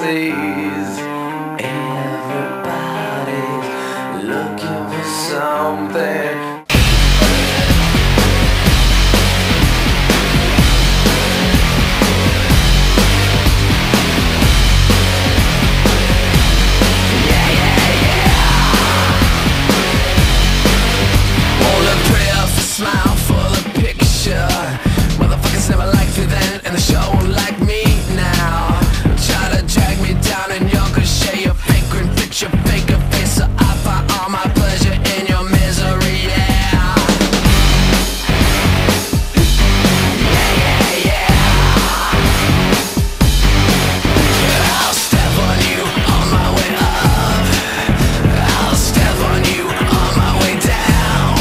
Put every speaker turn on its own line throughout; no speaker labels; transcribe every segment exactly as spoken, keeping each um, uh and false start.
Everybody's, everybody's looking for something. Smile for the picture. Motherfuckers never liked me then, and the show won't like me now. Try to drag me down in your cliche, your fake grin, fit your fake face, so I find all my pleasure in your misery, yeah. Yeah, yeah, yeah. I'll step on you on my way up. I'll step on you on my way down.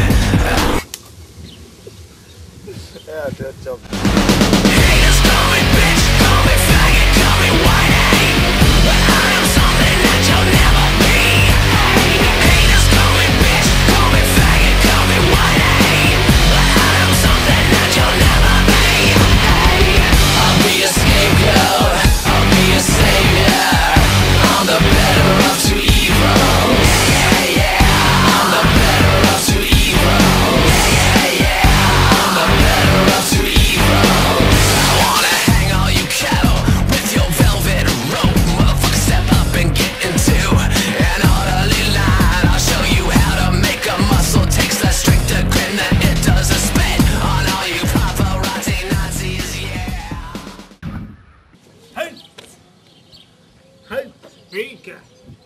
Yeah, good job.
Haters call me bitch, call me faggot, call me whitey, but I am something that you'll never be. Haters call me bitch, call me faggot, call me whitey, but I am something that you'll never be. I'll be a scapegoat, I'll be a savior. I'm the better of two evils. Yeah, yeah, I'm the better of two evils. Yeah, yeah, I'm the better of two evils. I wanna hang all you cattle with your velvet rope. Motherfucker, step up and get into an orderly line. I'll show you how to make a muscle. Takes less strength to grin than it does to spit on all you paparazzi Nazis, yeah.
Hey! Hey! Rika!